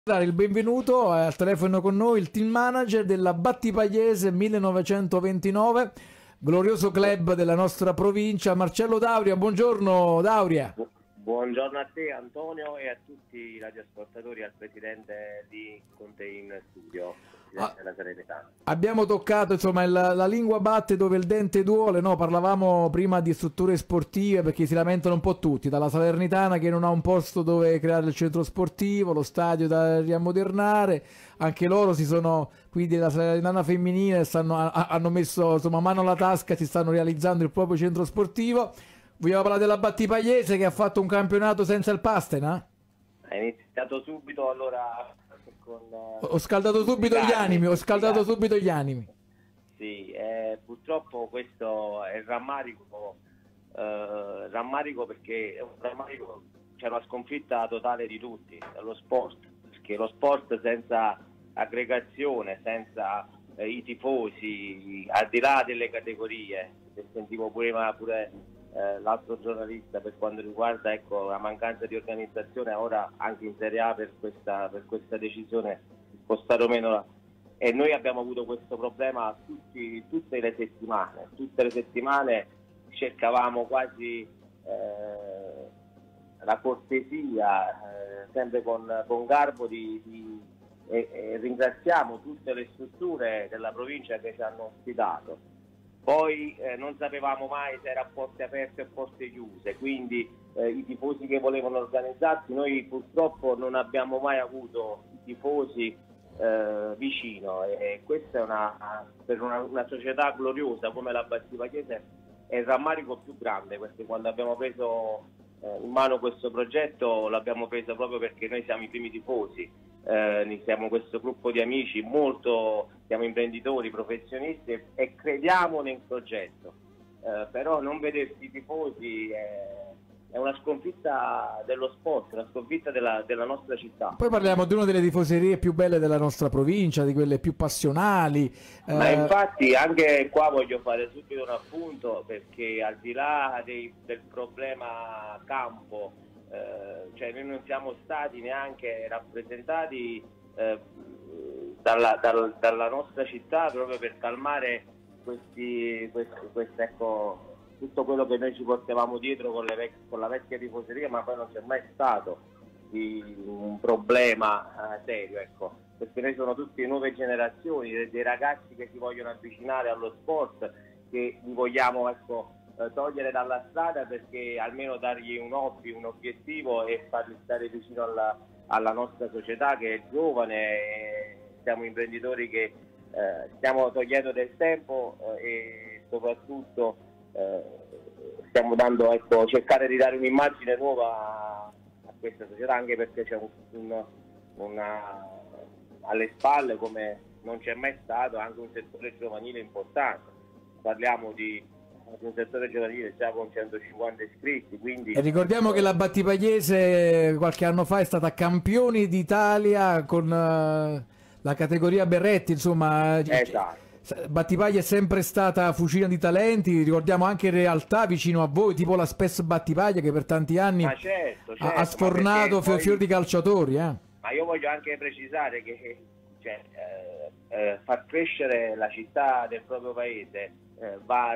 Dare il benvenuto al telefono con noi il team manager della Battipagliese 1929, glorioso club della nostra provincia, Marcello Dauria. Buongiorno Dauria. Buongiorno a te Antonio e a tutti i radioascoltatori e al presidente di Conte in studio, della Salernitana. Abbiamo toccato insomma la lingua batte dove il dente duole, no? Parlavamo prima di strutture sportive perché si lamentano un po' tutti, dalla Salernitana che non ha un posto dove creare il centro sportivo, lo stadio da riammodernare, anche loro si sono qui della Salernitana femminile hanno messo insomma mano alla tasca, si stanno realizzando il proprio centro sportivo. Vogliamo parlare della Battipagliese che ha fatto un campionato senza il Pastena? È iniziato subito allora con... Ho scaldato subito gli animi, ho scaldato subito gli animi. Sì, purtroppo questo è il rammarico perché è un rammarico, c'è una sconfitta totale di tutti, dello sport, perché lo sport senza aggregazione, senza i tifosi, al di là delle categorie, che sentivo prima pure l'altro giornalista per quanto riguarda la mancanza di organizzazione ora anche in Serie A per questa decisione di spostare o meno e noi abbiamo avuto questo problema tutte le settimane cercavamo quasi la cortesia sempre con garbo e ringraziamo tutte le strutture della provincia che ci hanno ospitato. Poi non sapevamo mai se era a porte aperte o porte chiuse, quindi i tifosi che volevano organizzarsi, noi purtroppo non abbiamo mai avuto i tifosi vicino e questa è per una società gloriosa come la Battipagliese è il rammarico più grande, perché quando abbiamo preso in mano questo progetto l'abbiamo preso proprio perché noi siamo i primi tifosi. Siamo questo gruppo di amici, siamo imprenditori, professionisti e crediamo nel progetto, però non vedersi i tifosi è una sconfitta dello sport, una sconfitta della nostra città. Poi parliamo di una delle tifoserie più belle della nostra provincia, di quelle più passionali. Ma infatti anche qua voglio fare subito un appunto, perché al di là del problema campo, cioè noi non siamo stati neanche rappresentati dalla nostra città proprio per calmare tutto quello che noi ci portavamo dietro con la vecchia tifoseria, ma poi non c'è mai stato un problema serio, ecco, perché noi sono tutte nuove generazioni, dei ragazzi che si vogliono avvicinare allo sport, che li vogliamo togliere dalla strada perché almeno dargli un hobby, un obiettivo e farli stare vicino alla nostra società che è giovane. Siamo imprenditori che stiamo togliendo del tempo e soprattutto stiamo dando cercare di dare un'immagine nuova a questa società, anche perché c'è alle spalle, come non c'è mai stato, anche un settore giovanile importante. Parliamo di un settore giovanile già con 150 iscritti, quindi... E ricordiamo che la Battipagliese qualche anno fa è stata campioni d'Italia con la categoria Berretti, insomma. Esatto. Battipaglia è sempre stata fucina di talenti, ricordiamo anche realtà vicino a voi, tipo la Spes Battipaglia che per tanti anni certo, ha sfornato fior di calciatori. Ma io voglio anche precisare che far crescere la città del proprio paese va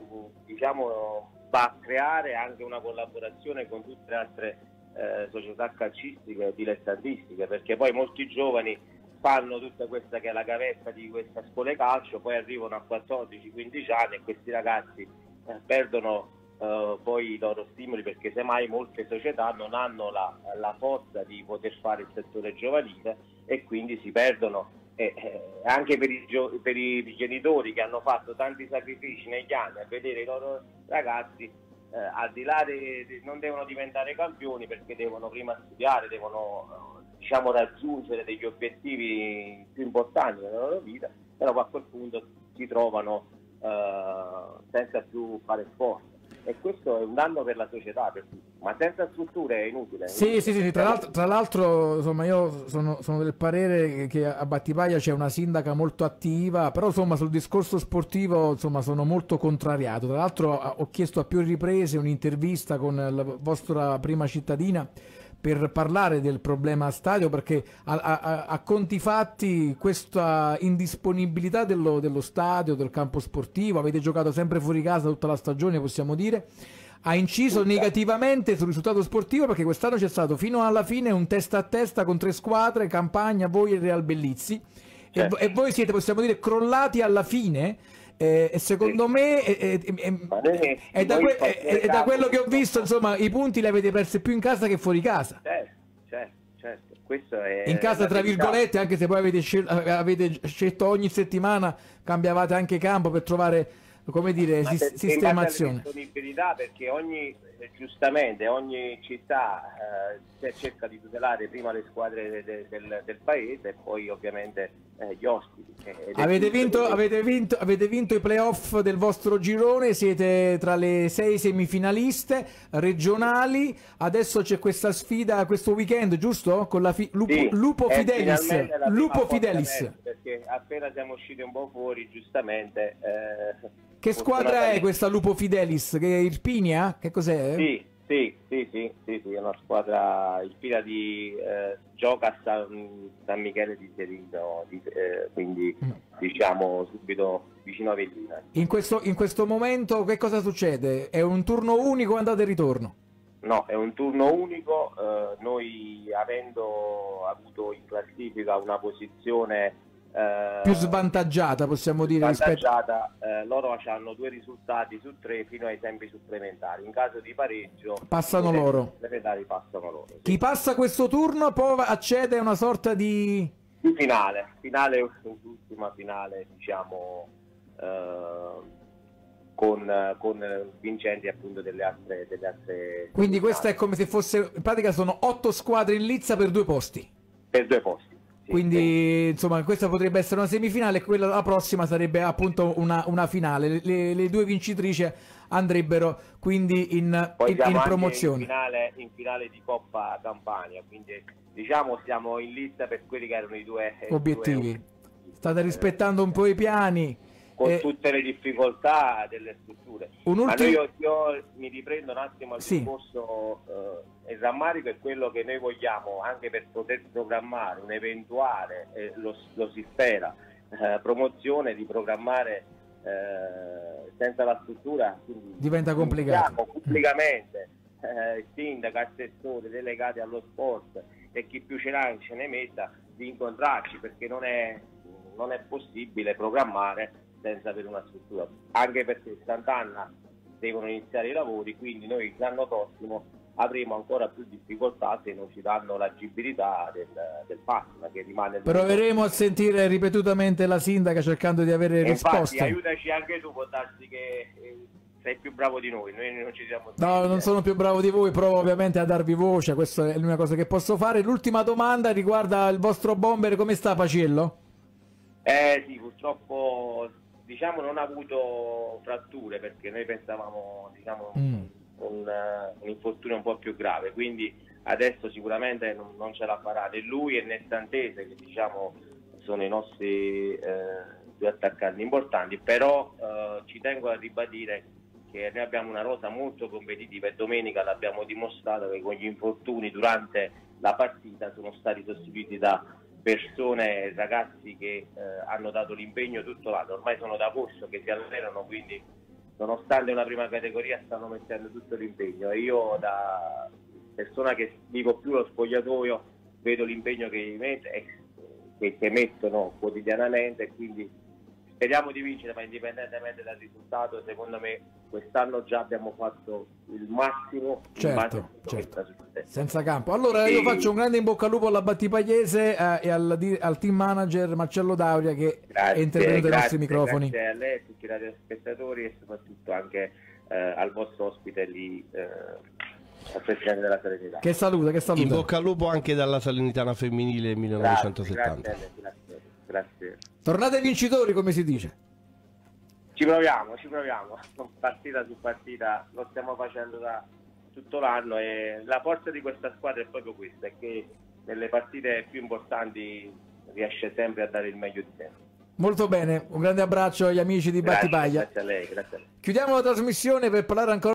a creare anche una collaborazione con tutte le altre società calcistiche e dilettantistiche, perché poi molti giovani fanno tutta questa che è la gavetta di questa scuola calcio, poi arrivano a 14-15 anni e questi ragazzi perdono poi i loro stimoli, perché semmai molte società non hanno la forza di poter fare il settore giovanile e quindi si perdono. Anche per i genitori che hanno fatto tanti sacrifici negli anni a vedere i loro ragazzi al di là non devono diventare campioni, perché devono prima studiare, devono raggiungere degli obiettivi più importanti nella loro vita, però a quel punto si trovano senza più fare sport. E questo è un danno per la società, ma senza strutture è inutile. Sì. Tra l'altro insomma, io sono del parere che a Battipaglia c'è una sindaca molto attiva, però insomma sul discorso sportivo insomma sono molto contrariato. Tra l'altro ho chiesto a più riprese un'intervista con la vostra prima cittadina per parlare del problema stadio, perché a conti fatti questa indisponibilità dello stadio, del campo sportivo, avete giocato sempre fuori casa tutta la stagione, possiamo dire, ha inciso negativamente sul risultato sportivo, perché quest'anno c'è stato fino alla fine un testa a testa con 3 squadre, Campagna, voi e Real Bellizzi, e voi siete, possiamo dire, crollati alla fine. E secondo me è da quello che ho visto, insomma, i punti li avete persi più in casa che fuori casa. Certo. Questo è in casa, tra virgolette, anche se poi avete scelto ogni settimana, cambiavate anche campo per trovare, come dire, sistemazione. Disponibilità, perché giustamente ogni città cerca di tutelare prima le squadre del paese e poi ovviamente gli ospiti. Avete vinto i playoff del vostro girone, siete tra le 6 semifinaliste regionali, adesso c'è questa sfida questo weekend, giusto? Con la Lupo Fidelis. Perché appena siamo usciti un po' fuori, giustamente... Che squadra è questa Lupo Fidelis? Che è Irpinia? Che cos'è? Sì, è una squadra Irpinia gioca a San Michele di Serino, quindi diciamo subito vicino a Avellina. In questo momento che cosa succede? È un turno unico, andata e ritorno? No, è un turno unico, noi avendo avuto in classifica una posizione più svantaggiata, possiamo dire, loro hanno 2 risultati su 3 fino ai tempi supplementari. In caso di pareggio passano loro. Passano loro, sì. Chi passa questo turno poi accede a una sorta di finale, l'ultima finale, diciamo, con vincenti appunto delle altre. Quindi questa è come se fosse, in pratica sono 8 squadre in lizza per 2 posti. Per 2 posti. Quindi insomma questa potrebbe essere una semifinale e quella la prossima sarebbe appunto una finale. Le 2 vincitrici andrebbero quindi in promozione. In finale di Coppa Campania, quindi diciamo siamo in lista per quelli che erano i 2 obiettivi. State rispettando un po' i piani. Con tutte le difficoltà delle strutture. Ma io mi riprendo un attimo al discorso, il rammarico è quello che noi vogliamo anche per poter programmare un'eventuale, lo si spera, promozione, di programmare senza la struttura. Diventa complicato. Pubblicamente sindaco, assessore, delegati allo sport e chi più ce l'ha ce ne metta, di incontrarci, perché non è possibile programmare senza avere una struttura, anche perché Sant'Anna devono iniziare i lavori, quindi noi l'anno prossimo avremo ancora più difficoltà se non ci danno l'agibilità del PASM, che rimane. Proveremo a sentire ripetutamente la sindaca cercando di avere risposte. Infatti, aiutaci anche tu, può darsi che sei più bravo di noi non ci siamo. No, non sono più bravo di voi, provo ovviamente a darvi voce, questa è l'unica cosa che posso fare. L'ultima domanda riguarda il vostro bomber, come sta Paciello? Sì, purtroppo diciamo non ha avuto fratture, perché noi pensavamo, diciamo, un infortunio un po' più grave, quindi adesso sicuramente non ce la farà né lui né Santese, che diciamo sono i nostri 2 attaccanti importanti, però ci tengo a ribadire che noi abbiamo una rosa molto competitiva e domenica l'abbiamo dimostrato, che con gli infortuni durante la partita sono stati sostituiti da persone, ragazzi che hanno dato l'impegno tutto l'anno, ormai sono da posto che si allenano, quindi nonostante una prima categoria stanno mettendo tutto l'impegno, e io da persona che vivo più lo spogliatoio vedo l'impegno che mettono quotidianamente, quindi speriamo di vincere, ma indipendentemente dal risultato secondo me quest'anno già abbiamo fatto il massimo. Certo. Senza campo. Allora io faccio un grande in bocca al lupo alla Battipagliese e al team manager Marcello Dauria, che è intervenuto ai nostri microfoni. Grazie a lei, a tutti i radiospettatori e soprattutto anche al vostro ospite lì, al Presidente della Salernitana. Che saluta. In bocca al lupo anche dalla Salernitana femminile 1970. Grazie. Tornate vincitori, come si dice. Ci proviamo, partita su partita, lo stiamo facendo da tutto l'anno, e la forza di questa squadra è proprio questa, è che nelle partite più importanti riesce sempre a dare il meglio di sé. Molto bene, un grande abbraccio agli amici di Battipaglia. Grazie a lei. Chiudiamo la trasmissione per parlare ancora